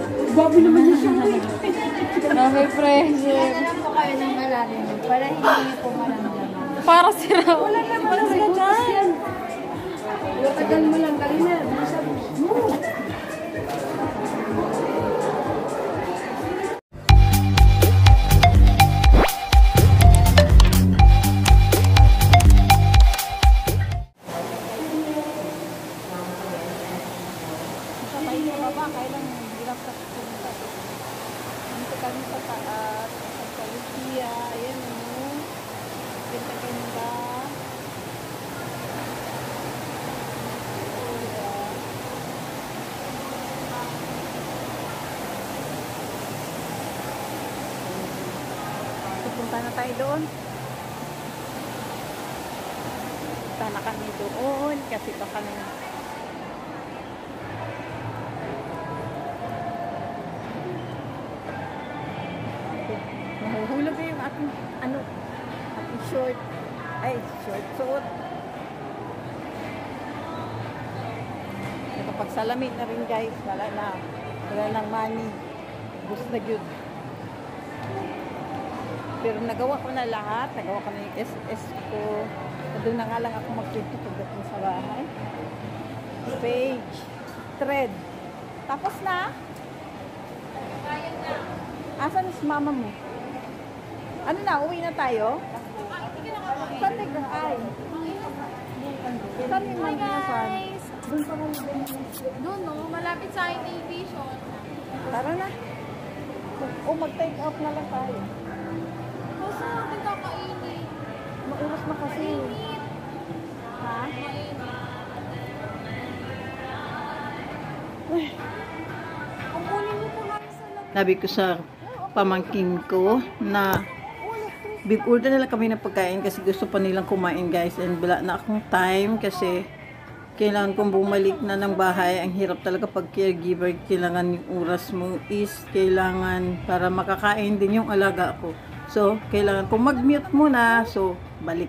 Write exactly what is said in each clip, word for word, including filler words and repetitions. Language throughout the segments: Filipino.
Babi naman niya siya. Grabe pressure. Kaya po kayo ng malalim para hindi niyo po maramdaman. Para sira. Wala naman ang siguras yan. Tagal mo lang kanina. Punta na tayo doon. Punta na kami doon kasi baka na mahuhulog na yung aking ano aking short ay short suot. Nakapagsalamit na rin guys, wala na wala nang money, gusto na yun. Pero nagawa ko na lahat. Nagawa ko na yung S S ko. Doon na nga lang ako mag-print pagdating sa bahay. Page. Thread. Tapos na? Asan si mama mo? Ano na? Uwi na tayo? Saan nag-ay? Saan yung mag-inasan? Doon pa kami din. Doon no, malapit sa Innovation. Tara na. O mag-take out na lang tayo. Basta natin kakainin. Mauras na kasi. Ha? Kukunin mo po namin sa lab. Sabi ko sa pamangkin ko na big-order na lang kami ng pagkain kasi gusto pa nilang kumain guys, and wala na akong time kasi kailangan kong bumalik na ng bahay. Ang hirap talaga pag caregiver, kailangan yung oras mo is kailangan para makakain din yung alaga ko. So, kailangan kong mag-mute muna. So, balik.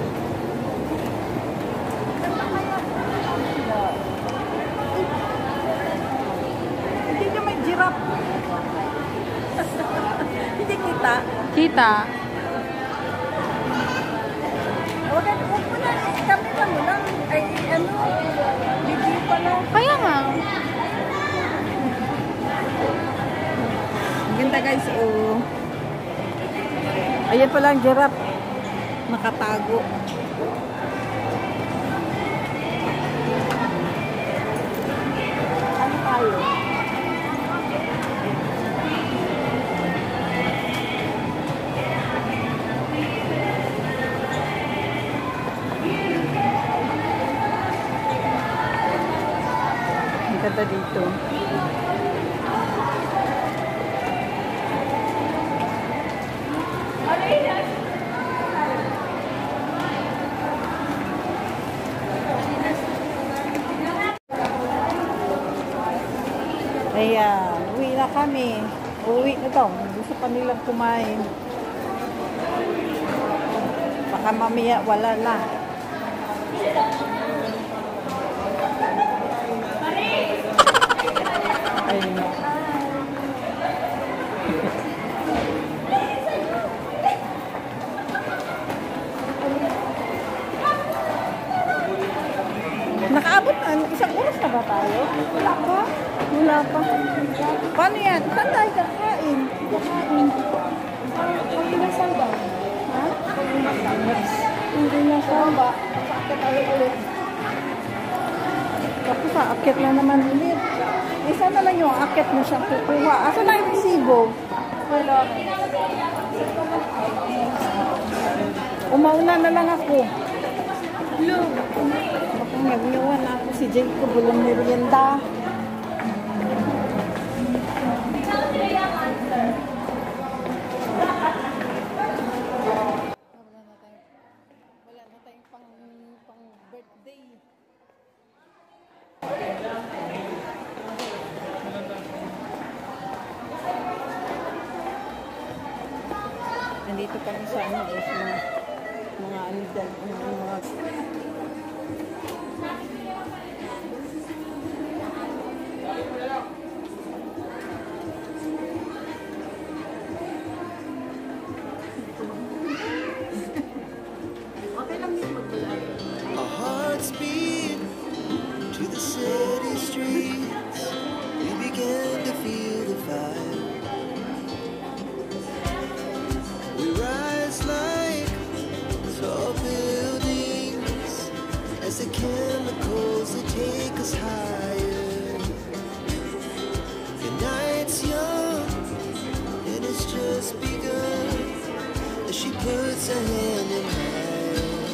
Hindi ka may giraffe. Hindi kita. Kita. Huwag ka, huwag mo na. Kami na mo lang. Ay, ano, video pala. Kaya nga. Ang ganda guys, oh. Ayan pala ang giraffe. Nakatago. Ano tayo? Ang ganda dito. Ayan, uwi na kami. Uwi na to. Gusto pa nilang kumain. Baka mamaya wala na. Ayun. Nakaabot na. Isang oras na ba tayo? Wala pa. Wala pa. Paano yan? Saan tayo kakain? Kakain. Hindi na salba. Ha? Hindi na salba. Sakit tayo ulit. Tapos aakit na naman ulit. Isa na lang yung aakit mo siyang kukuha. Asa na yung resibo? Wala. Umauna na lang ako. Hello. Baka nagniwan ako si Jacob. Walang merienda. Wala na tayong pang, pang birthday. Nandito kami sa ano, guys, mga mga ano dyan, mga, mga was young, and it's just begun. As she puts her hand in mine,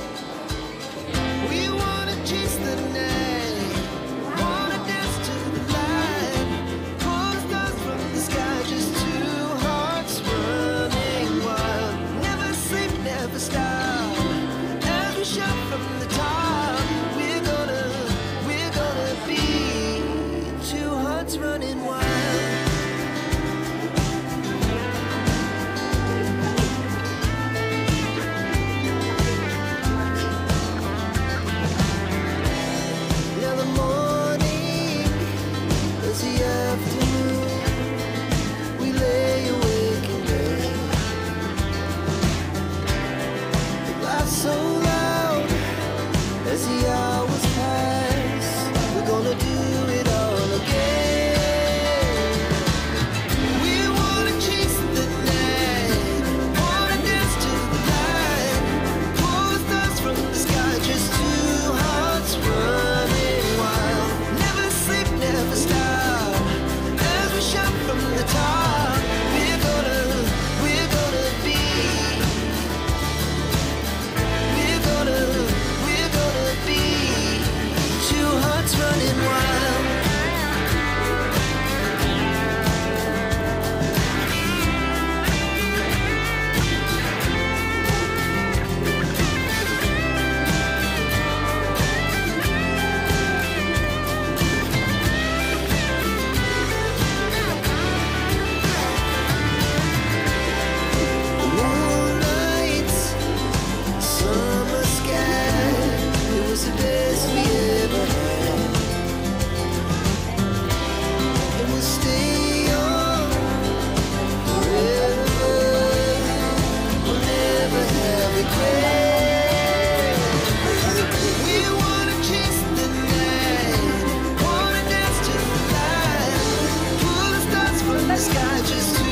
we wanna chase the night, wanna dance to the light, pull stars from the sky, just two hearts running wild. Never sleep, never stop, as we shout from the top. We're gonna, we're gonna be two hearts running wild. Now the morning is the afternoon. We lay awake in bed. The laughs so loud as the hours pass. We're gonna do it all again. We wanna chase the night, wanna dance to the light, pull the stars from the sky, just two hearts running wild. Never sleep, never stop, as we shout from the top. We're gonna, we're gonna be, we're gonna, we're gonna be two hearts running wild. Moonlight, summer sky, it was the best we ever had. And we'll stay on forever. We'll never have regret. We wanna chase the night, wanna dance to the light, pull the stars from the sky, just two.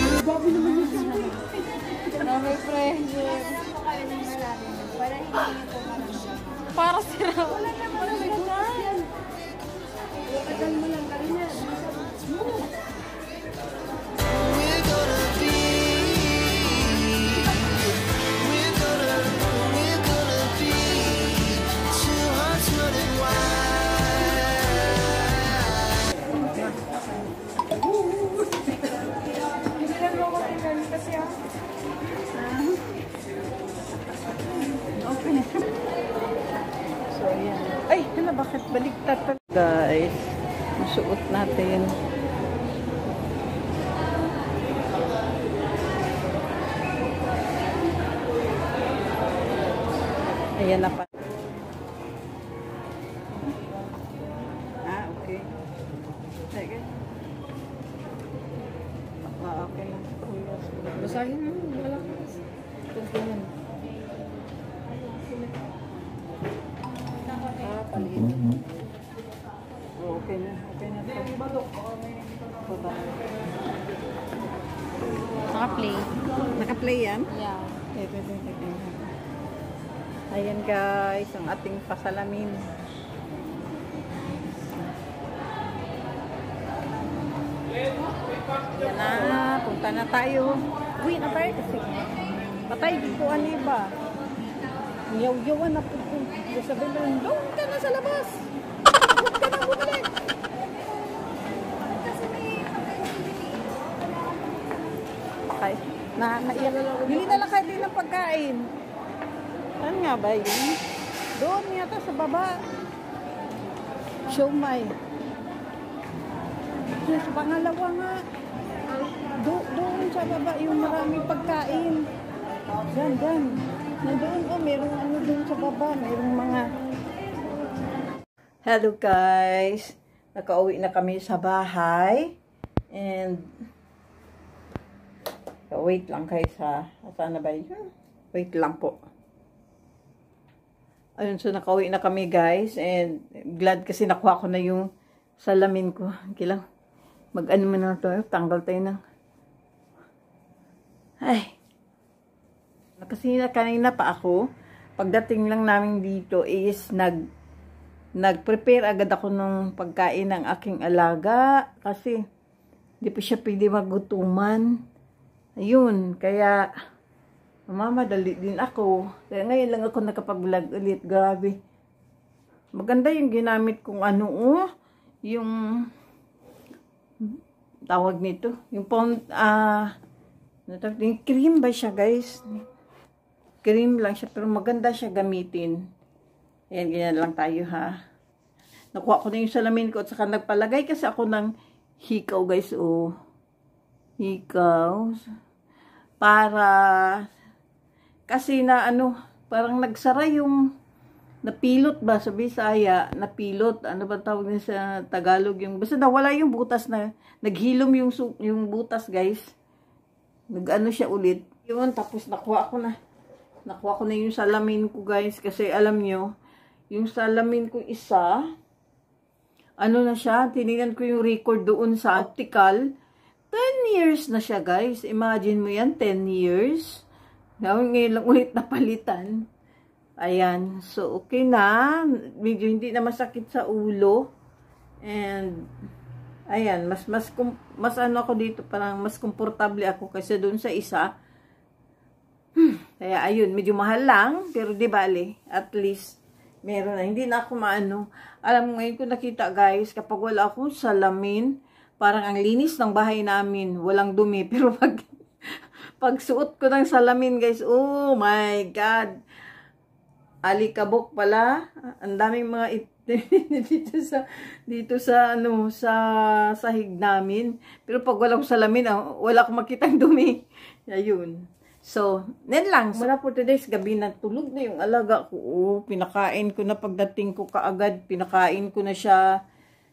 Dami pressure. Para hindi niyo po maramdaman. Para sila. Wala naman ang ganyan. Tagal mo lang kanina. We're gonna be, we're gonna, we're gonna be two hearts running wild. Hindi lang ako tingnan kasi ah. Okay. So, ayan. Ay, hala, bakit baliktad pa? Guys, masuot natin. Ayan na pa. Ah, okay. Sige. Ah, okay. Basahin mo. Wala ka. Tungkulin. Ah, paliit. Oh, okay na. Okay na. Baba. Naka-play. Naka-play yan? Yeah. Okay, pwede tignan natin. Ayan guys, ang ating pasalamin. Yan na, punta na tayo. Uwi na tayo kasi. Patay, di ko ano ba? Yaw-yawan na po. Sabihin mo, doon ka na sa labas. Doon ka na bumalik. Ay, na, naiyak. Bili na lang kayo din ng pagkain. Saan nga ba yun? Doon yata sa baba. Siomay. Yes, pangalawa nga. Do, doon sa baba yung maraming pagkain. Diyan, diyan. Nandoon oh, merong ano doon sa baba. Merong mga... Hello guys. Nakauwi na kami sa bahay. And... So, wait lang kayo sa... Saan na ba yun? Wait lang po. Ayun, so nakauwi na kami guys. And glad kasi nakuha ko na yung salamin ko. Kilang mag-ano mo na ito. Tanggal tayo ng... Ay. Kasi na kanina pa ako. Pagdating lang namin dito is nag... Nag-prepare agad ako ng pagkain ng aking alaga. Kasi Hindi pa siya pwede magutuman. Ayun, kaya mamadali din ako. Kaya ngayon lang ako nakapag-vlog ulit. Grabe. Maganda yung ginamit kong ano, oh. Yung tawag nito. Yung pond, ah, uh, yung cream ba siya, guys? Cream lang siya, pero maganda siya gamitin. Ayan, ganyan lang tayo, ha. Nakuha ko na yung salamin ko at saka nagpalagay kasi ako ng hikaw, guys, oh. Hikaw. Para, kasi na ano, parang nagsara yung, napilot ba sa Bisaya, napilot, ano ba tawag niya sa Tagalog, yung, basta nawala yung butas na, naghilom yung, yung butas, guys. Nag-ano siya ulit. Yun, tapos nakuha ko na. Nakuha ko na yung salamin ko, guys, kasi alam nyo, yung salamin ko isa, ano na siya, tinignan ko yung record doon sa optical, ten years na siya, guys. Imagine mo yan, ten years. Ngayon lang ulit napalitan. Ayan, so okay na. Medyo hindi na masakit sa ulo. And, ayan, mas, mas, mas ano ako dito, parang mas komportable ako kasi doon sa isa. Hmm, kaya ayun, medyo mahal lang, pero di bale, at least, meron na. Hindi na ako maano. Alam mo ngayon ko nakita, guys, kapag wala akong salamin, parang ang linis ng bahay namin. Walang dumi. Pero pag, pag suot ko ng salamin, guys, oh my God. Alikabok pala. Ang daming mga it dito sa, dito sa, ano, sa sahig namin. Pero pag wala akong salamin, ah, wala akong makitang dumi. Ayun. So, yan lang. Mula for today's gabi na tulog na yung alaga ko. Oh, pinakain ko na pagdating ko kaagad. Pinakain ko na siya.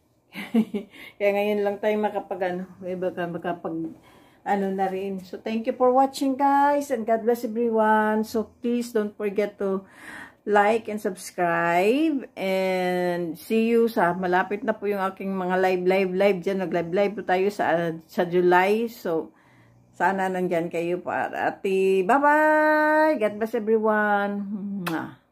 Kaya ngayon lang tayo makapag ano. Baka makapag ano na rin. So, thank you for watching, guys. And God bless everyone. So, please don't forget to like and subscribe. And see you sa malapit na po yung aking mga live, live, live dyan. Nag-live, live po tayo sa, sa July. So, sana nandyan kayo para. Bye-bye! God bless everyone! Mwah.